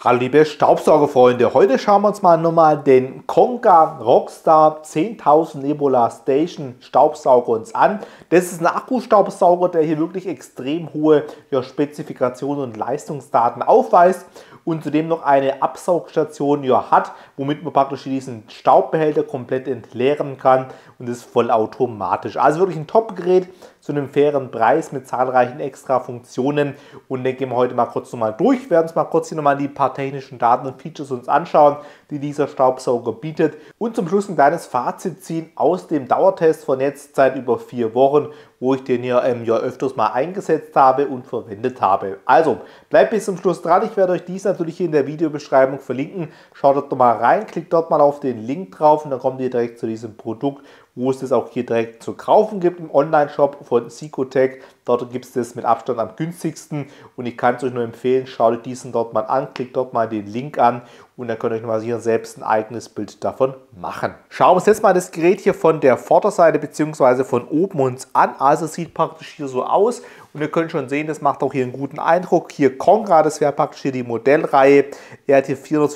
Hallo liebe Staubsaugerfreunde, heute schauen wir uns mal nochmal den Konga Rockstar 10.000 Nebula Station Staubsauger uns an. Das ist ein Akkustaubsauger, der hier wirklich extrem hohe Spezifikationen und Leistungsdaten aufweist und zudem noch eine Absaugstation hat, womit man praktisch diesen Staubbehälter komplett entleeren kann und das ist vollautomatisch. Also wirklich ein Top-Gerät zu einem fairen Preis mit zahlreichen extra Funktionen und den gehen wir heute mal kurz nochmal durch. Wir werden uns mal kurz hier nochmal die paar technischen Daten und Features uns anschauen, die dieser Staubsauger bietet und zum Schluss ein kleines Fazit ziehen aus dem Dauertest von jetzt seit über 4 Wochen, wo ich den hier öfters mal eingesetzt habe und verwendet habe. Also bleibt bis zum Schluss dran, ich werde euch dies natürlich hier in der Videobeschreibung verlinken. Schaut dort nochmal rein, klickt dort mal auf den Link drauf und dann kommt ihr direkt zu diesem Produkt, wo es das auch hier direkt zu kaufen gibt im Online-Shop von Sicotec. Dort gibt es das mit Abstand am günstigsten und ich kann es euch nur empfehlen, schaut euch diesen dort mal an, klickt dort mal den Link an und dann könnt ihr euch mal hier selbst ein eigenes Bild davon machen. Schauen wir uns jetzt mal das Gerät hier von der Vorderseite bzw. von oben uns an. Also es sieht praktisch hier so aus und ihr könnt schon sehen, das macht auch hier einen guten Eindruck. Hier Konga, das wäre praktisch hier die Modellreihe. Er hat hier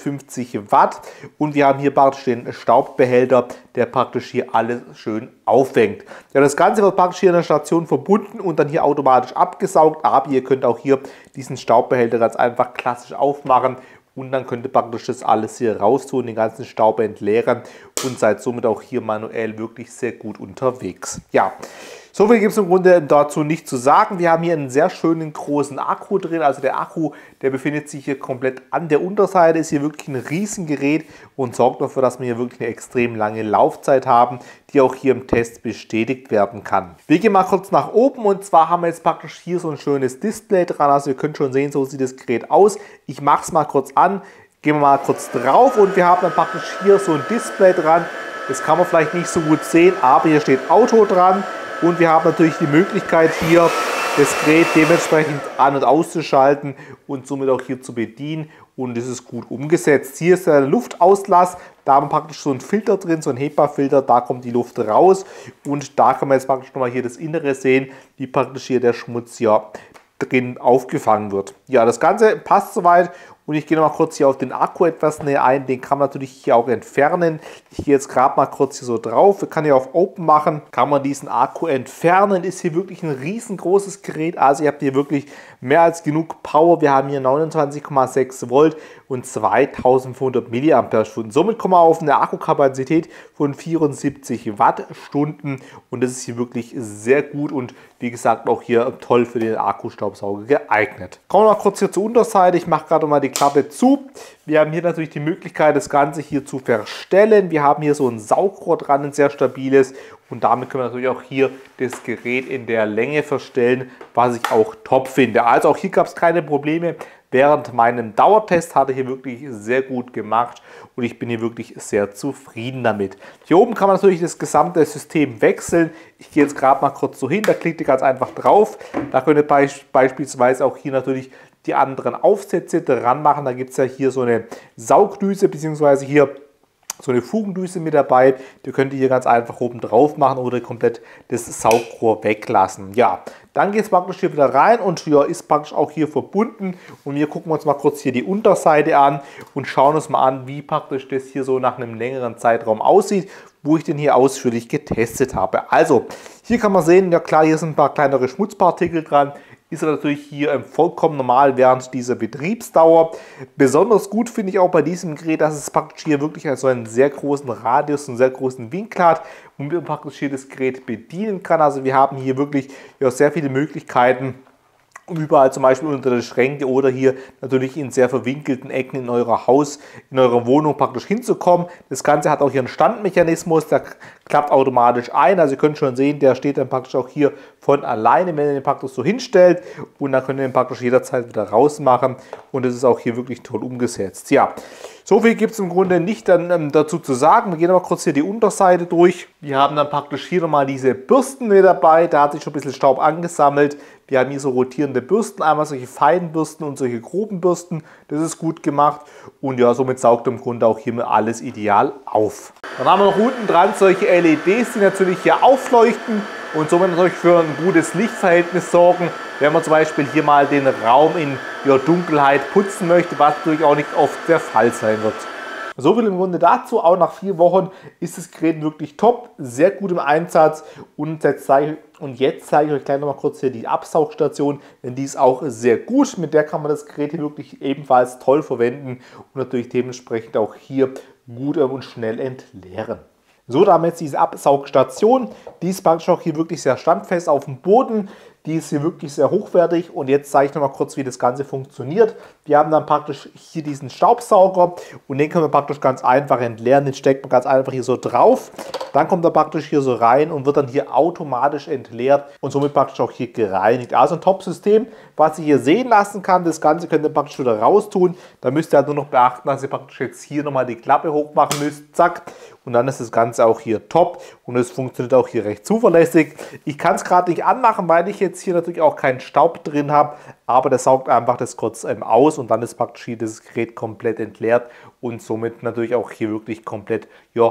450 Watt und wir haben hier praktisch den Staubbehälter, der praktisch hier alles schön auffängt. Ja, das Ganze wird praktisch hier in der Station verbunden und dann hier automatisch abgesaugt, aber ihr könnt auch hier diesen Staubbehälter ganz einfach klassisch aufmachen und dann könnt ihr praktisch das alles hier raus tun, den ganzen Staub entleeren und seid somit auch hier manuell wirklich sehr gut unterwegs. Ja, so viel gibt es im Grunde dazu nicht zu sagen. Wir haben hier einen sehr schönen großen Akku drin. Also der Akku, der befindet sich hier komplett an der Unterseite, ist hier wirklich ein Riesengerät und sorgt dafür, dass wir hier wirklich eine extrem lange Laufzeit haben, die auch hier im Test bestätigt werden kann. Wir gehen mal kurz nach oben und zwar haben wir jetzt praktisch hier so ein schönes Display dran. Also ihr könnt schon sehen, so sieht das Gerät aus. Ich mache es mal kurz an, gehen wir mal kurz drauf und wir haben dann praktisch hier so ein Display dran. Das kann man vielleicht nicht so gut sehen, aber hier steht Auto dran. Und wir haben natürlich die Möglichkeit hier das Gerät dementsprechend an- und auszuschalten und somit auch hier zu bedienen und das ist gut umgesetzt. Hier ist der Luftauslass, da haben wir praktisch so einen Filter drin, so ein HEPA-Filter, da kommt die Luft raus und da kann man jetzt praktisch nochmal hier das Innere sehen, wie praktisch hier der Schmutz hier drin aufgefangen wird. Ja, das Ganze passt soweit. Und ich gehe noch mal kurz hier auf den Akku etwas näher ein. Den kann man natürlich hier auch entfernen. Ich gehe jetzt gerade mal kurz hier so drauf. Ich kann hier auf Open machen. Kann man diesen Akku entfernen. Ist hier wirklich ein riesengroßes Gerät. Also ihr habt hier wirklich mehr als genug Power. Wir haben hier 29,6 Volt und 2500 mAh. Somit kommen wir auf eine Akkukapazität von 74 Wattstunden. Und das ist hier wirklich sehr gut und wie gesagt auch hier toll für den Akkustaubsauger geeignet. Kommen wir mal kurz hier zur Unterseite. Ich mache gerade mal die Klappe zu. Wir haben hier natürlich die Möglichkeit, das Ganze hier zu verstellen. Wir haben hier so ein Saugrohr dran, ein sehr stabiles. Und damit können wir natürlich auch hier das Gerät in der Länge verstellen, was ich auch top finde. Also auch hier gab es keine Probleme. Während meinem Dauertest hat er hier wirklich sehr gut gemacht und ich bin hier wirklich sehr zufrieden damit. Hier oben kann man natürlich das gesamte System wechseln. Ich gehe jetzt gerade mal kurz so hin, da klickt ihr ganz einfach drauf. Da könnt ihr beispielsweise auch hier natürlich die anderen Aufsätze dran machen. Da gibt es ja hier so eine Saugdüse bzw. hier so eine Fugendüse mit dabei. Die könnt ihr hier ganz einfach oben drauf machen oder komplett das Saugrohr weglassen. Ja, dann geht es praktisch hier wieder rein und ja, ist praktisch auch hier verbunden. Und wir gucken uns mal kurz hier die Unterseite an und schauen uns mal an, wie praktisch das hier so nach einem längeren Zeitraum aussieht, wo ich den hier ausführlich getestet habe. Also, hier kann man sehen, ja klar, hier sind ein paar kleinere Schmutzpartikel dran. Ist er natürlich hier vollkommen normal während dieser Betriebsdauer. Besonders gut finde ich auch bei diesem Gerät, dass es praktisch hier wirklich so einen sehr großen Radius, einen sehr großen Winkel hat, womit man praktisch hier das Gerät bedienen kann. Also wir haben hier wirklich sehr viele Möglichkeiten, um überall zum Beispiel unter der Schränke oder hier natürlich in sehr verwinkelten Ecken in eurer Haus, in eurer Wohnung praktisch hinzukommen. Das Ganze hat auch hier einen Standmechanismus, der klappt automatisch ein. Also ihr könnt schon sehen, der steht dann praktisch auch hier von alleine, wenn ihr den praktisch so hinstellt und dann könnt ihr den praktisch jederzeit wieder rausmachen und das ist auch hier wirklich toll umgesetzt. Ja, so viel gibt es im Grunde nicht dann dazu zu sagen. Wir gehen aber kurz hier die Unterseite durch. Wir haben dann praktisch hier nochmal diese Bürsten mit dabei. Da hat sich schon ein bisschen Staub angesammelt. Wir haben hier so rotierende Bürsten, einmal solche feinen Bürsten und solche groben Bürsten. Das ist gut gemacht und ja, somit saugt im Grunde auch hier alles ideal auf. Dann haben wir noch unten dran solche LEDs, die natürlich hier aufleuchten und somit natürlich für ein gutes Lichtverhältnis sorgen, wenn man zum Beispiel hier mal den Raum in Dunkelheit putzen möchte, was natürlich auch nicht oft der Fall sein wird. So viel im Grunde dazu. Auch nach 4 Wochen ist das Gerät wirklich top, sehr gut im Einsatz. Und jetzt zeige ich euch gleich noch mal kurz hier die Absaugstation, denn die ist auch sehr gut. Mit der kann man das Gerät hier wirklich ebenfalls toll verwenden und natürlich dementsprechend auch hier gut und schnell entleeren. So, da haben wir jetzt diese Absaugstation. Die ist praktisch auch hier wirklich sehr standfest auf dem Boden. Die ist hier wirklich sehr hochwertig und jetzt zeige ich noch mal kurz, wie das Ganze funktioniert. Wir haben dann praktisch hier diesen Staubsauger und den können wir praktisch ganz einfach entleeren. Den steckt man ganz einfach hier so drauf. Dann kommt er praktisch hier so rein und wird dann hier automatisch entleert und somit praktisch auch hier gereinigt. Also ein Top-System, was ich hier sehen lassen kann. Das Ganze könnt ihr praktisch wieder raus tun. Da müsst ihr halt nur noch beachten, dass ihr praktisch jetzt hier nochmal die Klappe hochmachen müsst. Zack. Und dann ist das Ganze auch hier top und es funktioniert auch hier recht zuverlässig. Ich kann es gerade nicht anmachen, weil ich jetzt hier natürlich auch keinen Staub drin habe, aber der saugt einfach das kurz aus und dann ist praktisch hier das Gerät komplett entleert und somit natürlich auch hier wirklich komplett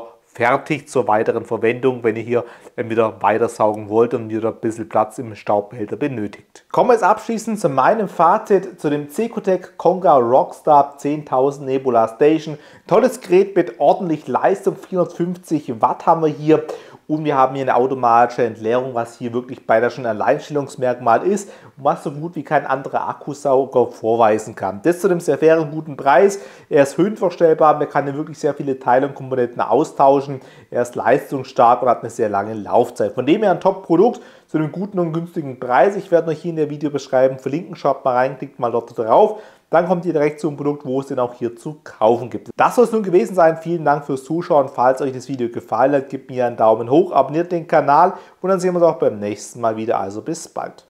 fertig zur weiteren Verwendung, wenn ihr hier wieder weitersaugen wollt und wieder ein bisschen Platz im Staubbehälter benötigt. Kommen wir jetzt abschließend zu meinem Fazit zu dem Secotech Konga Rockstar 10.000 Nebula Station. Tolles Gerät mit ordentlich Leistung, 450 Watt haben wir hier. Und wir haben hier eine automatische Entleerung, was hier wirklich beider schon ein Alleinstellungsmerkmal ist und was so gut wie kein anderer Akkusauger vorweisen kann. Das zu dem sehr fairen, guten Preis. Er ist höhenverstellbar, man kann hier wirklich sehr viele Teile und Komponenten austauschen. Er ist leistungsstark und hat eine sehr lange Laufzeit. Von dem her ein Top-Produkt zu einem guten und günstigen Preis. Ich werde euch hier in der Videobeschreibung verlinken. Schaut mal rein, klickt mal dort drauf. Dann kommt ihr direkt zum Produkt, wo es den auch hier zu kaufen gibt. Das soll es nun gewesen sein. Vielen Dank fürs Zuschauen. Falls euch das Video gefallen hat, gebt mir einen Daumen hoch, abonniert den Kanal und dann sehen wir uns auch beim nächsten Mal wieder. Also bis bald.